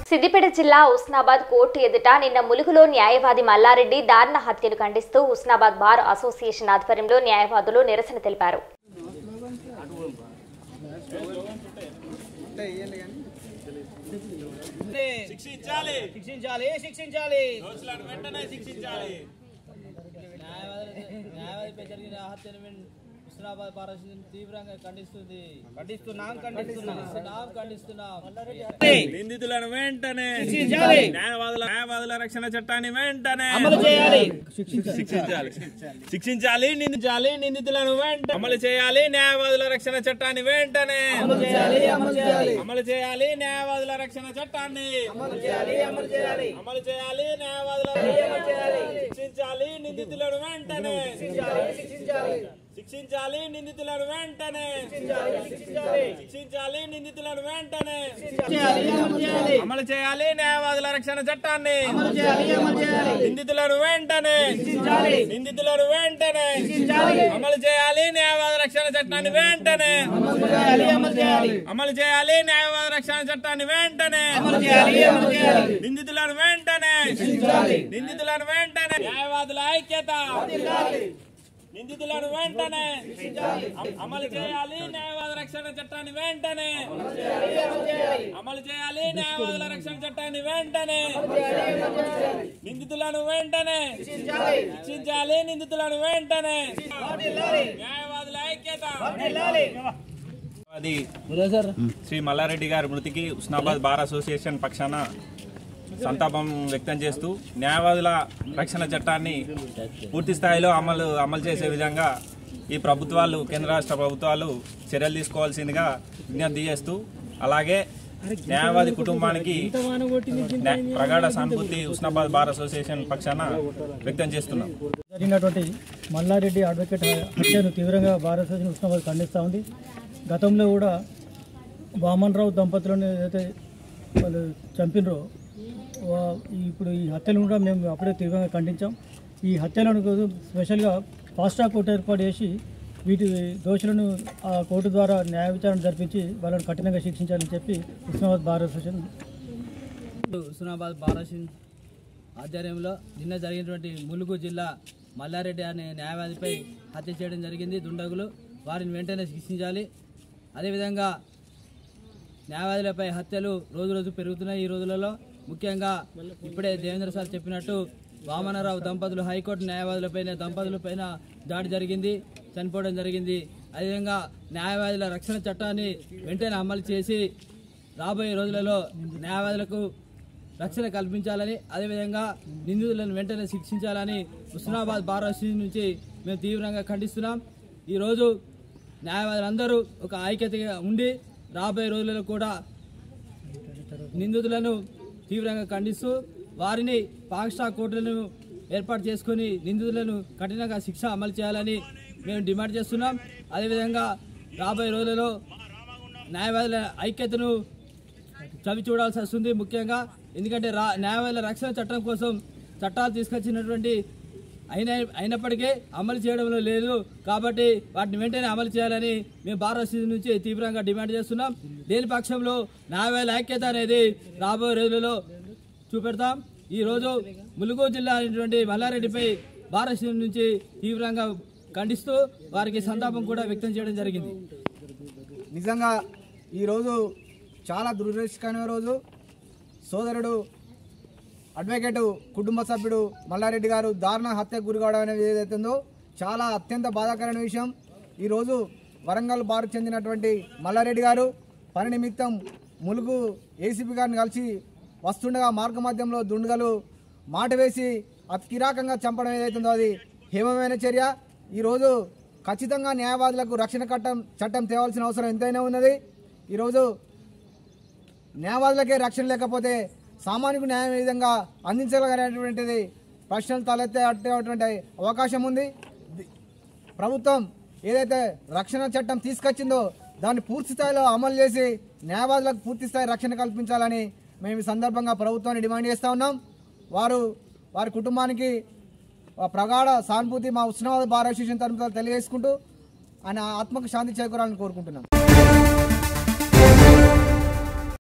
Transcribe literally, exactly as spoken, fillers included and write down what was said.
సిద్దిపేట జిల్లా ఉస్నాబాద్ కోర్టు ఎదుట నిన్న ములుగులో న్యాయవాది మల్లారెడ్డి దారుణ హత్యను ఖండిస్తూ ఉస్నాబాద్ బార్ అసోసియేషన్ ఆధ్వర్యంలో న్యాయవాదులు నిరసన తెలిపారు. ఉస్నాబాద్ బార్ అసోసియేషన్ తీవ్రంగా ఖండిస్తుంది ఖండిస్తున్నాం ఖండిస్తున్నాం ఖండిస్తున్నాం నిందితులను వెంటనే న్యాయవాదుల న్యాయవాదుల రక్షణ చట్టాన్ని వెంటనే అమలు చేయాలి శిక్షించాలి శిక్షించాలి నిందించాలి నిందితులను వెంటనే అమలు చేయాలి న్యాయవాదుల రక్షణ చట్టాన్ని వెంటనే అమలు చేయాలి అమలు చేయాలి అమలు చేయాలి న్యాయవాదుల రక్షణ చట్టాన్ని అమలు చేయాలి అమలు చేయాలి అమలు చేయాలి న్యాయవాదుల శిక్షించాలి నిందితులను వెంటనే శిక్షించాలి శిక్షించాలి నిందితులను వెంటనే శిక్షించాలి నిందితులను వెంటనే అమలు చేయాలి న్యాయవాదుల రక్షణ చట్టాన్ని నిందితులను వెంటనే నిందితులను వెంటనే అమలు చేయాలి న్యాయవాద రక్షణ చట్టాన్ని వెంటనే అమలు చేయాలి న్యాయవాద రక్షణ చట్టాన్ని వెంటనే నిందితులను వెంటనే నిందితులను వెంటనే న్యాయవాదుల ఐక్యత నిందితులను వెంటనే అమలు చేయాలి న్యాయవాద రక్షణ చట్టాన్ని వెంటనే అమలు చేయాలి న్యాయవాదుల రక్షణ చట్టాన్ని వెంటనే నిందితులను వెంటనే శిక్షించాలి నిందితులను వెంటనే న్యాయవాదుల ఐక్యత. అది శ్రీ మల్లారెడ్డి గారి మృతికి ఉస్నాబాద్ బార్ అసోసియేషన్ పక్షాన సంతాపం వ్యక్తం చేస్తూ న్యాయవాదుల రక్షణ చట్టాన్ని పూర్తి స్థాయిలో అమలు అమలు చేసే విధంగా ఈ ప్రభుత్వాలు కేంద్ర రాష్ట్ర ప్రభుత్వాలు చర్యలు తీసుకోవాల్సిందిగా విజ్ఞప్తి చేస్తూ అలాగే న్యాయవాది కుటుంబానికి ప్రగాఢ సానుభూతి ఉస్నాబాద్ బార్ అసోసియేషన్ పక్షాన వ్యక్తం చేస్తున్నాం. జరిగినటువంటి మల్లారెడ్డి అడ్వకేట్ హత్యను తీవ్రంగా బార్ అసోసియేషన్ ఉస్నాబాద్ ఖండిస్తూ ఉంది. గతంలో కూడా వామన్ రావు దంపతులను ఏదైతే వాళ్ళు చంపినరో ఇప్పుడు ఈ హత్యలను కూడా మేము అప్పుడే తీవ్రంగా ఖండించాం. ఈ హత్యలను స్పెషల్గా ఫాస్ట్ ట్రాక్ కోర్టు ఏర్పాటు చేసి వీటి దోషులను ఆ కోర్టు ద్వారా న్యాయ విచారణ జరిపించి వాళ్ళని కఠినంగా శిక్షించాలని చెప్పి Usnabad bar association Usnabad bar association ఆధ్వర్యంలో నిన్న జరిగినటువంటి ములుగు జిల్లా మల్లారెడ్డి అనే న్యాయవాదిపై హత్య చేయడం జరిగింది. దుండగులు వారిని వెంటనే శిక్షించాలి. అదేవిధంగా న్యాయవాదులపై హత్యలు రోజు రోజు పెరుగుతున్నాయి. ఈ రోజులలో ముఖ్యంగా ఇప్పుడే దేవేంద్ర సార్ చెప్పినట్టు వామనరావు దంపతులు హైకోర్టు న్యాయవాదులపైన దంపతులపైన దాడి జరిగింది, చనిపోవడం జరిగింది. అదేవిధంగా న్యాయవాదుల రక్షణ చట్టాన్ని వెంటనే అమలు చేసి రాబోయే రోజులలో న్యాయవాదులకు రక్షణ కల్పించాలని అదేవిధంగా నిందితులను వెంటనే శిక్షించాలని ఉస్నాబాద్ బార్ అసోసియేషన్ నుంచి మేము తీవ్రంగా ఖండిస్తున్నాం. ఈరోజు న్యాయవాదులందరూ ఒక ఐక్యతగా ఉండి రాబోయే రోజులలో కూడా నిందితులను తీవ్రంగా ఖండిస్తూ వారిని ఫాస్ట్ ట్రాక్ కోర్టులను ఏర్పాటు చేసుకుని నిందితులను కఠినంగా శిక్ష అమలు చేయాలని మేము డిమాండ్ చేస్తున్నాం. అదేవిధంగా రాబోయే రోజులలో న్యాయవాదుల ఐక్యతను చవి చూడాల్సి వస్తుంది. ముఖ్యంగా ఎందుకంటే రా న్యాయవాదుల రక్షణ చట్టం కోసం చట్టాలు తీసుకొచ్చినటువంటి అయిన అయినప్పటికీ అమలు చేయడంలో లేదు. కాబట్టి వాటిని వెంటనే అమలు చేయాలని మేము బార్ అసోసియేషన్ నుంచి తీవ్రంగా డిమాండ్ చేస్తున్నాం. లేని పక్షంలో న్యాయవాదుల ఐక్యత అనేది రాబోయే రోజులలో చూపెడతాం. ఈరోజు ములుగు జిల్లా అయినటువంటి మల్లారెడ్డిపై బార్ అసోసియేషన్ నుంచి తీవ్రంగా ఖండిస్తూ వారికి సంతాపం కూడా వ్యక్తం చేయడం జరిగింది. నిజంగా ఈరోజు చాలా దురదృష్టకరమైన రోజు. సోదరుడు అడ్వకేటు కుటుంబ సభ్యుడు మల్లారెడ్డి గారు దారుణ హత్యకు గురి కావడం అనేది ఏదైతుందో చాలా అత్యంత బాధాకరమైన విషయం. ఈరోజు వరంగల్ బారుకు చెందినటువంటి మల్లారెడ్డి గారు పని నిమిత్తం ములుగు ఏసీపీ గారిని కలిసి వస్తుండగా మార్గ మధ్యంలో దుండగలు మాట వేసి అతి కిరాకంగా చంపడం ఏదైతుందో అది హేమమైన చర్య. ఈరోజు ఖచ్చితంగా న్యాయవాదులకు రక్షణ చట్టం చట్టం తేవాల్సిన అవసరం ఎంతైనా ఉన్నది. ఈరోజు న్యాయవాదులకే రక్షణ లేకపోతే సామాన్యుకు న్యాయం ఏ విధంగా అందించగలిగినటువంటిది ప్రశ్నలు తలెత్తేటువంటి అవకాశం ఉంది. ప్రభుత్వం ఏదైతే రక్షణ చట్టం తీసుకొచ్చిందో దాన్ని పూర్తి స్థాయిలో అమలు చేసి న్యాయవాదులకు పూర్తి స్థాయి రక్షణ కల్పించాలని మేము ఈ సందర్భంగా ప్రభుత్వాన్ని డిమాండ్ చేస్తూ ఉన్నాం. వారు వారి కుటుంబానికి ప్రగాఢ సానుభూతి మా ఉస్నాబాద్ బార్ అసోసియేషన్ తరఫున తెలియజేసుకుంటూ ఆయన ఆత్మకు శాంతి చేకూరాలని కోరుకుంటున్నాం.